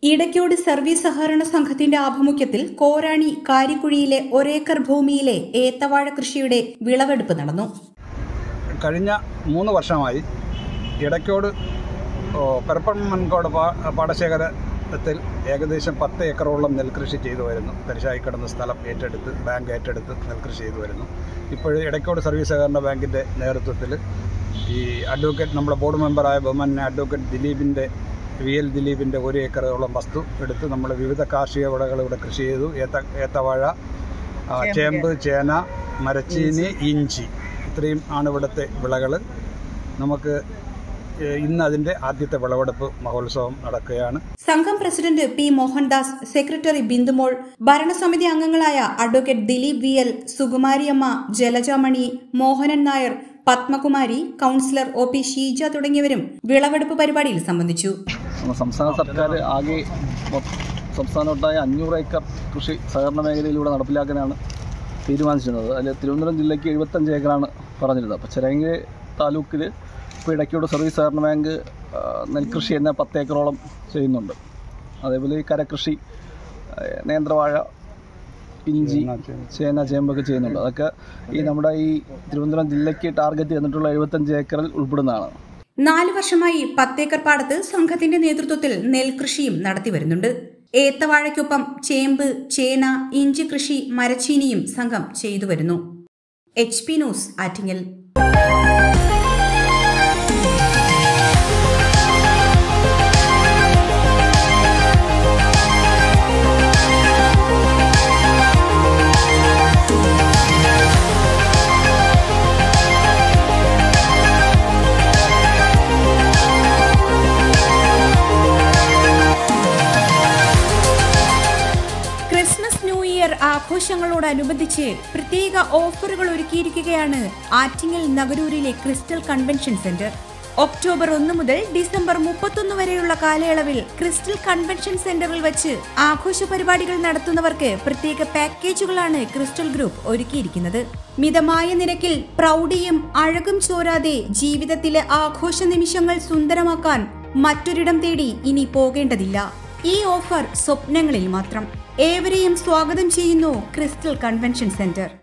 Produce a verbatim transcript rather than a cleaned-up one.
Edakkode service സഹകരണ സംഘത്തിന്റെ ആഭിമുഖ്യത്തിൽ കോരാണി കാരിക്കുഴിയിലെ ഒരേക്കർ ഭൂമിയിലെ ഏത്തവാഴ കൃഷിയുടെ വിളവെടുപ്പ് നടന്നു. കഴിഞ്ഞ മൂന്ന് വർഷമായി ഇടയ്ക്കോട് പെരപ്പമൺകോട് പാടശേഖരത്തിൽ ഏകദേശം പത്ത് ഏക്കറോളം നെൽകൃഷി ചെയ്തു വരുന്നു. തരിശായി കിടന്ന സ്ഥലം ഏറ്റെടുത്ത് ബാങ്ക് ഏറ്റെടുത്ത് നെൽകൃഷി ചെയ്തു വരുന്നു. ഇപ്പോൾ ഇടയ്ക്കോട് സർവീസ് സഹകരണ ബാങ്കിൻ്റെ നേതൃത്വത്തിൽ ഈ അഡ്വക്കേറ്റ് നമ്മുടെ ബോർഡ് മെമ്പറായ ബഹുമാന്യ അഡ്വക്കേറ്റ് ദിലീപിൻ്റെ വി എൽ ദിലീപിൻ്റെ ഒരു ഏക്കറോളം വസ്തു എടുത്ത് നമ്മൾ വിവിധ കാർഷിക വിളകൾ ഇവിടെ കൃഷി ചെയ്തു. ഏത്ത ഏത്തവാഴ, ചേമ്പ്, ചേന, മരച്ചീനി, ഇഞ്ചി ഇത്രയും ആണ് ഇവിടുത്തെ വിളകൾ. നമുക്ക് ഇന്ന് അതിന്റെ ആദ്യത്തെ വിളവെടുപ്പ് മഹോത്സവം നടക്കുകയാണ്. സംഘം പ്രസിഡന്റ് പി മോഹൻദാസ്, സെക്രട്ടറി ബിന്ദുമോൾ, ഭരണസമിതി അംഗങ്ങളായ advocate Dileep V L, Sukumariamma, Jalajamani, Mohanan Nair, Padmakumari, councillor O P Sheeja തുടങ്ങിയവരും വിളവെടുപ്പ് പരിപാടിയിൽ സംബന്ധിച്ചു. സംസ്ഥാന സർക്കാർ ആകെ സംസ്ഥാനമൊട്ടായ അഞ്ഞൂറ് ഏക്കർ കൃഷി സഹകരണ മേഖലയിലൂടെ നടപ്പിലാക്കാനാണ് തീരുമാനിച്ചിരുന്നത്. അതിൽ തിരുവനന്തപുരം ജില്ലയ്ക്ക് എഴുപത്തഞ്ച് ഏക്കറാണ് പറഞ്ഞിരുന്നത്. അപ്പോൾ ചിറയൻകീഴ് താലൂക്കിൽ ഇപ്പോൾ ഇടയ്ക്കോട് സർവീസ് സഹകരണ ബാങ്ക് നെൽകൃഷി തന്നെ പത്ത് ഏക്കറോളം ചെയ്യുന്നുണ്ട്. അതേപോലെ ഈ കരകൃഷി, നേന്ത്രവാഴ, ഇഞ്ചി, ചേന, ചേമ്പൊക്കെ ചെയ്യുന്നുണ്ട്. അതൊക്കെ ഈ നമ്മുടെ ഈ തിരുവനന്തപുരം ജില്ലയ്ക്ക് ടാർഗറ്റ് ചെയ്തിട്ടുള്ള എഴുപത്തഞ്ച് ഏക്കറിൽ ഉൾപ്പെടുന്നതാണ്. നാല് വർഷമായി പത്തേക്കർ പാടത്ത് സംഘത്തിന്റെ നേതൃത്വത്തിൽ നെൽകൃഷിയും നടത്തിവരുന്നുണ്ട്. ഏത്തവാഴയ്ക്കൊപ്പം ചേമ്പ്, ചേന, ഇഞ്ചി കൃഷി, മരച്ചീനിയും സംഘം ചെയ്തു വരുന്നു. H P news, Attingal. Christmas, new year ആഘോഷങ്ങളോടനുബന്ധിച്ച് പ്രത്യേക ഓഫറുകൾ ഒരുക്കിയിരിക്കുകയാണ് ആറ്റിങ്ങൽ നഗരൂരിലെ ക്രിസ്റ്റൽ കൺവെൻഷൻ സെന്റർ. ഒക്ടോബർ ഒന്ന് മുതൽ ഡിസംബർ മുപ്പത്തൊന്ന് വരെയുള്ള കാലയളവിൽ ക്രിസ്റ്റൽ കൺവെൻഷൻ സെന്ററിൽ വെച്ച് ആഘോഷ പരിപാടികൾ നടത്തുന്നവർക്ക് പ്രത്യേക പാക്കേജുകളാണ് ക്രിസ്റ്റൽ ഗ്രൂപ്പ് ഒരുക്കിയിരിക്കുന്നത്. മിതമായ നിരക്കിൽ പ്രൗഢിയും അഴകും ചോരാതെ ജീവിതത്തിലെ ആഘോഷ നിമിഷങ്ങൾ സുന്ദരമാക്കാൻ മറ്റൊരിടം തേടി ഇനി പോകേണ്ടതില്ല. ഈ ഓഫർ സ്വപ്നങ്ങളിൽ മാത്രം. ഏവരെയും സ്വാഗതം ചെയ്യുന്നു ക്രിസ്റ്റൽ കൺവെൻഷൻ സെന്റർ.